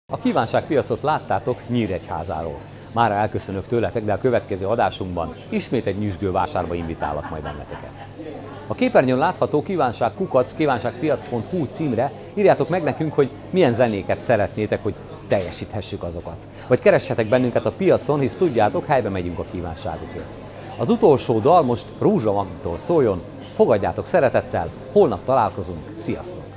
A kívánságpiacot láttátok Nyíregyházáról. Mára elköszönök tőletek, de a következő adásunkban ismét egy nyüzsgő vásárba invitálok majd benneteket. A képernyőn látható kívánságpiac.hu címre írjátok meg nekünk, hogy milyen zenéket szeretnétek, hogy teljesíthessük azokat. Vagy keressetek bennünket a piacon, hisz tudjátok, helybe megyünk a kívánságukért. Az utolsó dal most Rózsa Magitól szóljon, fogadjátok szeretettel, holnap találkozunk, sziasztok!